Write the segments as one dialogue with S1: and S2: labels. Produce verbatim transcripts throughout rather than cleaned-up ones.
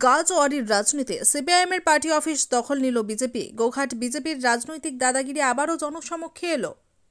S1: গাজওয়ারির রাজনীতি সিপিআইএমের party office দখল নিল বিজেপি। গোঘাট বিজেপির রাজনৈতিক দাদাগিরি আবারও জনসমক্ষে এলো।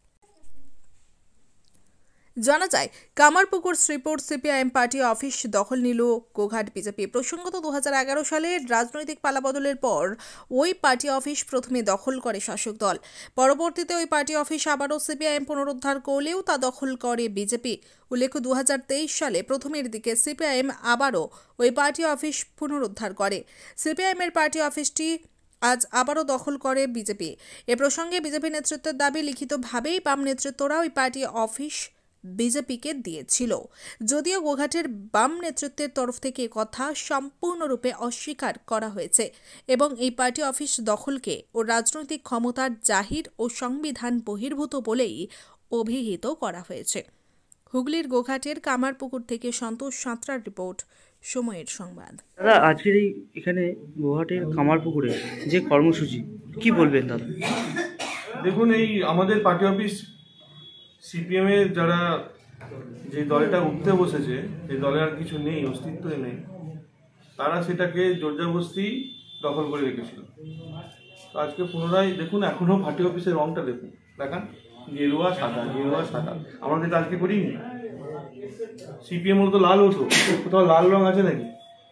S1: জানা যায়, Kamarpukur Sripur CPIM party office দখল নিল গোঘাট বিজেপি। প্রসঙ্গত দু হাজার এগারো সালের রাজনৈতিক পালাবদলের পর ওই পার্টি অফিস প্রথমে দখল করে শাসক দল। পরবর্তীতে ওই পার্টি অফিস আবারও সিপিআইএম পুনরুদ্ধার করলেও তা দখল করে বিজেপি। উল্লেখ্য, দু হাজার তেইশ সালে প্রথমের দিকে সিপিআইএম আবারও ওই পার্টি অফিস পুনরুদ্ধার করে। সিপিআইএমের পার্টি অফিসটি আজ আবারও দখল করে বিজেপি। এ প্রসঙ্গে বিজেপি নেতৃত্বের দাবি, লিখিতভাবেই বাম নেতৃত্বরা ওই পার্টি অফিস বিজেপিকে দিয়েছিল, যদিও গোঘাটের বাম নেতৃত্বের তরফ থেকে কথা সম্পূর্ণরূপে অস্বীকার করা হয়েছে এবং এই পার্টি অফিস দখলকে ও রাজনৈতিক ক্ষমতার জাহির ও সংবিধান বহির্ভূত বলেই অভিহিত করা হয়েছে। হুগলির গোঘাটের কামারপুকুর থেকে সন্তোষ সাঁতরার রিপোর্ট, সময়ের সংবাদ।
S2: দাদা, আজকের এই এখানে গোঘাটের কামারপুকুরে যে কর্মসূচি, কি বলবেন দাদা?
S3: দেখুন, এই আমাদের পার্টি অফিস সিপিএম এর যারা যে দলটা উঠতে বসেছে, যে দলের আর কিছু নেই, অস্তিত্বই নেই, তারা সেটাকে জোরজবরদস্তি দখল করে রেখেছিল। তো আজকে পুনরায় দেখুন, এখনো পার্টি অফিসের রংটা দেখুন, দেখান, গেরুয়া সাদা, গেরুয়া সাদা। আমাদের তো আজকে করিনি। সিপিএম হলো তো লাল হতো, কোথাও লাল রং আছে নাকি?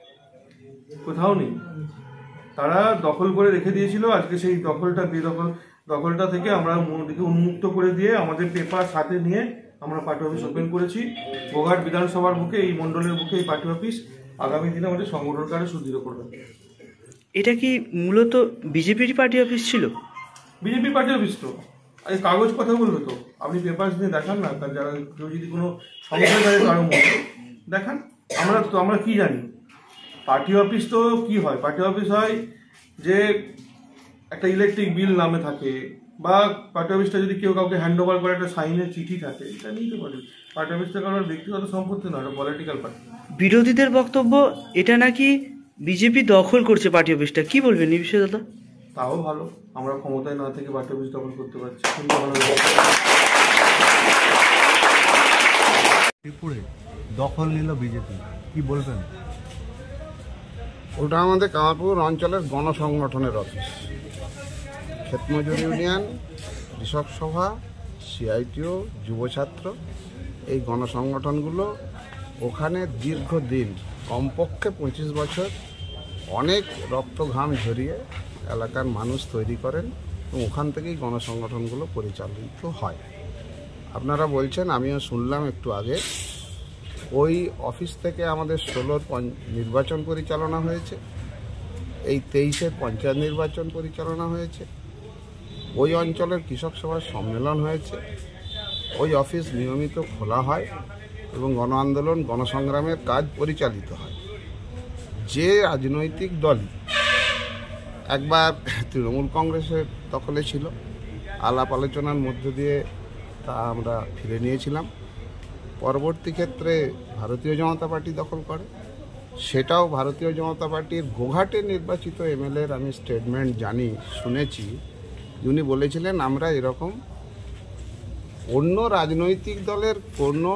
S3: কোথাও নেই। তারা দখল করে রেখে দিয়েছিল। আজকে সেই দখলটা বেদখল দখলটা থেকে আমরা দিকে উন্মুক্ত করে দিয়ে আমাদের পেপার সাথে নিয়ে আমরা পার্টি অফিস ওপেন করেছি। গোঘাট বিধানসভার বুকে, এই মন্ডলের বুকে এই পার্টি অফিস আগামী দিনে আমাদের সংগঠন কার্য সুদৃঢ় করবে।
S2: এটা কি মূলত বিজেপির পার্টি অফিস ছিল?
S3: বিজেপি পার্টি অফিস তো এই কাগজ কথা বলবে তো, আপনি পেপার নিয়ে দেখান না। যারা কেউ যদি কোনো সমস্যা থাকে কারো মধ্যে দেখান। আমরা তো আমরা কি জানি পার্টি অফিস তো কি হয়? পার্টি অফিস হয় যে একটা ইলেকট্রিক বিল নামে থাকে, বা পার্টি অফিসটা যদি কেউ কাউকে হ্যান্ড ওভার করে একটা সাইনের চিঠি থাকে, এটা নিতে পারে। পার্টি অফিসটা কারোর ব্যক্তিগত সম্পত্তি নয়, এটা পলিটিক্যাল পার্টি।
S2: বিরোধীদের বক্তব্য এটা নাকি বিজেপি দখল করছে পার্টি অফিসটা, কি বলবেন এই বিষয়ে দাদা?
S3: তাও ভালো, আমরা ক্ষমতায় না থেকে পার্টি অফিস দখল করতে পারছি, কিন্তু ভালো।
S4: ত্রিপুরে দখল নিল বিজেপি, কি বলবেন?
S5: ওটা আমাদের কামারপুর অঞ্চলের গণসংগঠনের অফিস। ক্ষেতমজুর ইউনিয়ন, কৃষক সভা, সিআইটিও, যুব ছাত্র, এই গণসংগঠনগুলো ওখানে দীর্ঘদিন, কমপক্ষে পঁচিশ বছর অনেক রক্ত ঘাম ঝরিয়ে এলাকার মানুষ তৈরি করেন এবং ওখান থেকেই গণসংগঠনগুলো পরিচালিত হয়। আপনারা বলছেন, আমিও শুনলাম একটু আগে, ওই অফিস থেকে আমাদের ষোলোর নির্বাচন পরিচালনা হয়েছে, এই তেইশের পঞ্চায়েত নির্বাচন পরিচালনা হয়েছে, ওই অঞ্চলের কৃষক সভার সম্মেলন হয়েছে। ওই অফিস নিয়মিত খোলা হয় এবং গণ আন্দোলন, গণসংগ্রামের কাজ পরিচালিত হয়। যে রাজনৈতিক দল একবার তৃণমূল কংগ্রেসের দখলে ছিল, আলাপ আলোচনার মধ্য দিয়ে তা আমরা ফিরে নিয়েছিলাম। পরবর্তী ক্ষেত্রে ভারতীয় জনতা পার্টি দখল করে, সেটাও ভারতীয় জনতা পার্টির গোঘাটের নির্বাচিত এমএলএর আমি স্টেটমেন্ট জানি, শুনেছি, উনি বলেছিলেন আমরা এরকম অন্য রাজনৈতিক দলের কোনো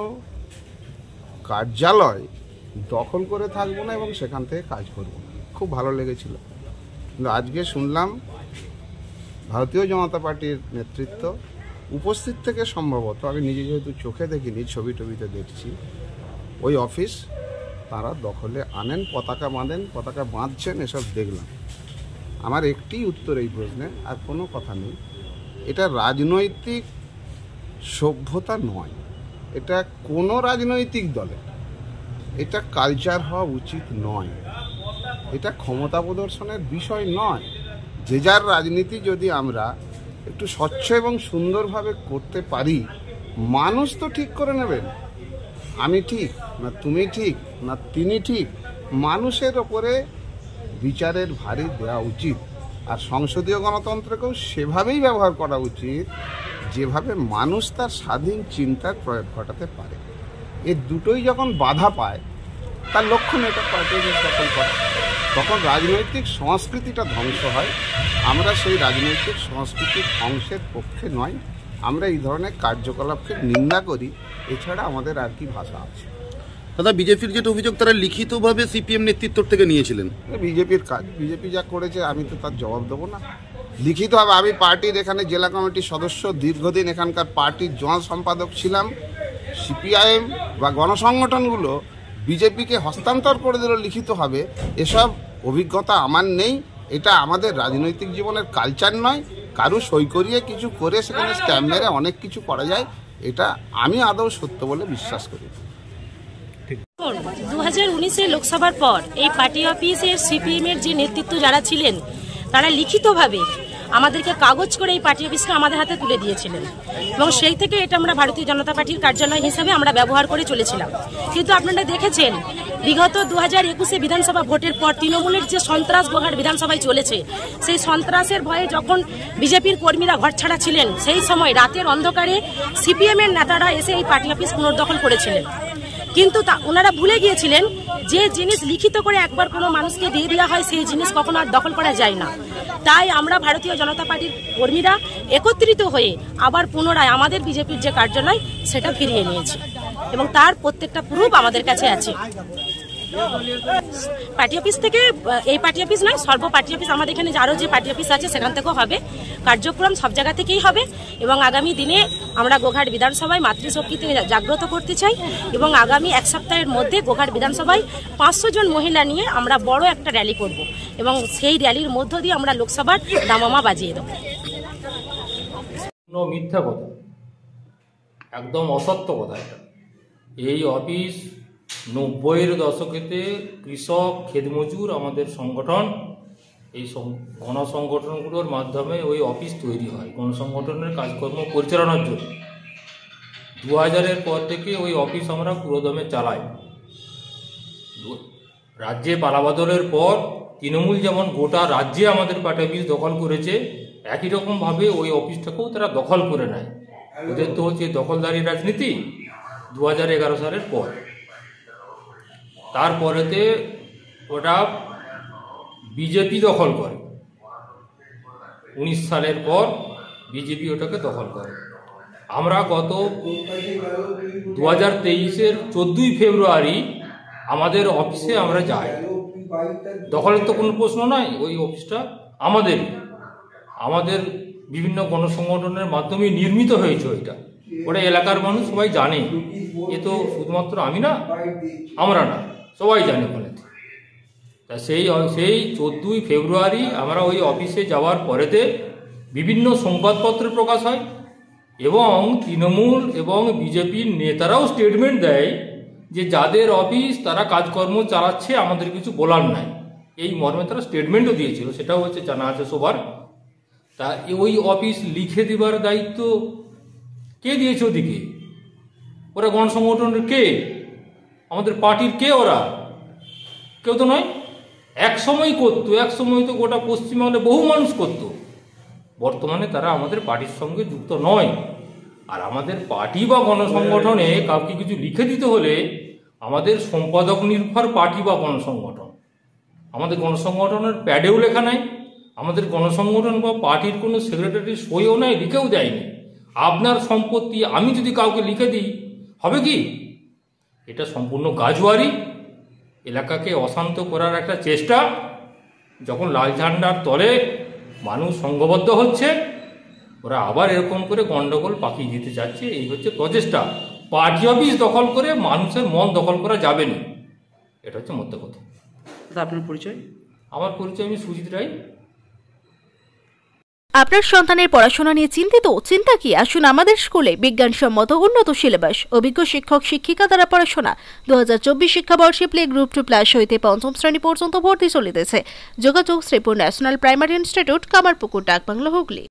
S5: কার্যালয় দখল করে থাকবো না এবং সেখান থেকে কাজ করবো না। খুব ভালো লেগেছিল। কিন্তু আজকে শুনলাম ভারতীয় জনতা পার্টির নেতৃত্ব উপস্থিত থেকে, সম্ভবত আমি নিজে যেহেতু চোখে দেখিনি, ছবি টবিতে দেখছি, ওই অফিস তারা দখলে আনেন, পতাকা বাঁধেন, পতাকা বাঁধছেন, এসব দেখলাম। আমার একটি উত্তর এই প্রশ্নে, আর কোনো কথা নেই। এটা রাজনৈতিক সভ্যতা নয়, এটা কোনো রাজনৈতিক দলে এটা কালচার হওয়া উচিত নয়, এটা ক্ষমতা প্রদর্শনের বিষয় নয়। যে যার রাজনীতি যদি আমরা একটু স্বচ্ছ এবং সুন্দরভাবে করতে পারি, মানুষ তো ঠিক করে নেবেন আমি ঠিক না তুমি ঠিক না তিনি ঠিক। মানুষের ওপরে বিচারের ভারী দেওয়া উচিত, আর সংসদীয় গণতন্ত্রকেও সেভাবেই ব্যবহার করা উচিত যেভাবে মানুষ তার স্বাধীন চিন্তার প্রয়োগ ঘটাতে পারে। এই দুটোই যখন বাধা পায়, তার লক্ষণ এটা পার্টি অফিস দখল করা। তখন রাজনৈতিক সংস্কৃতিটা ধ্বংস হয়। আমরা সেই রাজনৈতিক সংস্কৃতির ধ্বংসের পক্ষে নয়, আমরা এই ধরনের কার্যকলাপকে নিন্দা করি। এছাড়া আমাদের আর কি ভাষা আছে?
S6: দাদা, বিজেপির যেটা অভিযোগ তারা লিখিতভাবে সিপিএম নেতৃত্ব থেকে নিয়েছিলেন।
S5: বিজেপির কাজ, বিজেপি যা করেছে আমি তো তার জবাব দেবো না। লিখিতভাবে আমি পার্টির এখানে জেলা কমিটির সদস্য, দীর্ঘদিন এখানকার পার্টির জোনাল সম্পাদক ছিলাম। সিপিআইএম বা গণসংগঠনগুলো বিজেপিকে হস্তান্তর করে দিল লিখিতভাবে, এসব অভিজ্ঞতা আমার নেই। এটা আমাদের রাজনৈতিক জীবনের কালচার নয়। কারু সই করিয়ে কিছু করে সেখানে স্ট্যাম্প মেরে অনেক কিছু করা যায়, এটা আমি আদৌ সত্য বলে বিশ্বাস করি।
S7: দু হাজার উনিশে লোকসভার পর এই পার্টি অফিসের সিপিএম এর যে নেতৃত্ব যারা ছিলেন তারা লিখিতভাবে আমাদেরকে কাগজ করে এই পার্টি অফিসকে আমাদের হাতে তুলে দিয়েছিলেন এবং সেই থেকে এটা আমরা ভারতীয় জনতা পার্টির কার্যালয় হিসেবে আমরা ব্যবহার করে চলেছিলাম। কিন্তু আপনারা দেখেছেন বিগত দু হাজার একুশে বিধানসভা ভোটের পর তৃণমূলের যে সন্ত্রাস গোহাট বিধানসভায় চলেছে, সেই সন্ত্রাসের ভয়ে যখন বিজেপির কর্মীরা ঘরছাড়া ছিলেন, সেই সময় রাতের অন্ধকারে সিপিএম এর নেতারা এসে এই পার্টি অফিস পুনর্দখল করেছিলেন। কিন্তু তা ওনারা ভুলে গিয়েছিলেন যে জিনিস লিখিত করে একবার কোনো মানুষকে দিয়ে দেওয়া হয় সেই জিনিস কখনো আর দখল করা যায় না। তাই আমরা ভারতীয় জনতা পার্টির কর্মীরা একত্রিত হয়ে আবার পুনরায় আমাদের বিজেপির যে কার্যালয় সেটা ফিরিয়ে নিয়েছি এবং তার প্রত্যেকটা প্রুফ আমাদের কাছে আছে। পার্টি অফিস থেকে এই পার্টি অফিস নয়, সর্ব পার্টি অফিস আমাদের এখানে আরও যে পার্টি অফিস আছে সেখান থেকেও হবে। কার্যক্রম সব জায়গা থেকেই হবে এবং আগামী দিনে আমরা গোঘাট বিধানসভায় মাতৃশক্তিতে জাগ্রত করতে চাই এবং আগামী এক সপ্তাহের মধ্যে গোঘাট বিধানসভায় পাঁচশো জন মহিলা নিয়ে আমরা বড় একটা র্যালি করব এবং সেই র্যালির মধ্য দিয়ে আমরা লোকসভার দামামা বাজিয়ে দেব।
S8: মিথ্যা কথা, একদম অসত্য কথা। এটা এই অফিস নব্বইয়ের দশকেতে কৃষক ক্ষেতমজুর আমাদের সংগঠন, এই গণসংগঠনগুলোর মাধ্যমে ওই অফিস তৈরি হয় গণসংগঠনের কাজকর্ম পরিচালনার জন্য। দু হাজারের পর থেকে ওই অফিস আমরা পুরোদমে চালাই। রাজ্যে পালাবদলের পর তৃণমূল যেমন গোটা রাজ্যে আমাদের পার্টি অফিস দখল করেছে, একই রকমভাবে ওই অফিসটাকেও তারা দখল করে নেয়। ওদের তো হচ্ছে দখলদারি রাজনীতি দু হাজার এগারো সালের পর। তারপরেতে ওটা বিজেপি দখল করে, উনিশ সালের পর বিজেপি ওটাকে দখল করে। আমরা গত দু হাজার তেইশের চোদ্দই ফেব্রুয়ারি আমাদের অফিসে আমরা যাই। দখলের তো কোনো প্রশ্ন নয়, ওই অফিসটা আমাদের আমাদের বিভিন্ন গণসংগঠনের মাধ্যমে নির্মিত হয়েছে। ওইটা ওটা এলাকার মানুষ সবাই জানে, এ তো শুধুমাত্র আমি না, আমরা না, সবাই জানে বলে। তা সেই সেই চোদ্দই ফেব্রুয়ারি আমরা ওই অফিসে যাওয়ার পরেতে বিভিন্ন সংবাদপত্র প্রকাশ হয় এবং তৃণমূল এবং বিজেপির নেতারাও স্টেটমেন্ট দেয় যে যাদের অফিস তারা কাজকর্ম চালাচ্ছে, আমাদের কিছু বলার নাই। এই মর্মে তারা স্টেটমেন্টও দিয়েছিল, সেটাও হচ্ছে জানা আছে সবার। তা ওই অফিস লিখে দেবার দায়িত্ব কে দিয়েছে ওদিকে? ওরা গণসংগঠনের কে? আমাদের পার্টির কে? ওরা কেউ তো নয়। এক সময় করতো, এক সময় তো গোটা পশ্চিমবঙ্গে বহু মানুষ করত। বর্তমানে তারা আমাদের পার্টির সঙ্গে যুক্ত নয়। আর আমাদের পার্টি বা গণসংগঠনে কাউকে কিছু লিখে দিতে হলে আমাদের সম্পাদক নির্ভর পার্টি বা গণসংগঠন। আমাদের গণসংগঠনের প্যাডেও লেখা নাই, আমাদের গণসংগঠন বা পার্টির কোনো সেক্রেটারি সইও নাই, লিখেও দেয়নি। আপনার সম্পত্তি আমি যদি কাউকে লিখে দিই হবে কি? এটা সম্পূর্ণ গাজওয়ারি, এলাকাকে অশান্ত করার একটা চেষ্টা। যখন লাল ঝান্ডার তলে মানুষ সংঘবদ্ধ হচ্ছে, ওরা আবার এরকম করে গন্ডগোল পাকিয়ে দিতে যাচ্ছে। এই হচ্ছে প্রচেষ্টা। পার্টি অফিস দখল করে মানুষের মন দখল করা যাবে না, এটা হচ্ছে মধ্য কথা।
S2: আপনার পরিচয়?
S8: আমার পরিচয়, আমি সুজিত রায়।
S9: আপনার সন্তানের পড়াশোনা নিয়ে চিন্তিত? চিন্তা কি, আসুন আমাদের স্কুলে। বিজ্ঞানসম্মত উন্নত সিলেবাস, অভিজ্ঞ শিক্ষক শিক্ষিকা দ্বারা পড়াশোনা। দু হাজার চব্বিশ শিক্ষাবর্ষে প্লে গ্রুপ টু প্লাস হইতে পঞ্চম শ্রেণী পর্যন্ত ভর্তি চলিতেছে। যোগাযোগ Sripur national primary institute, Kamarpukur, Dakbangla, Hooghly.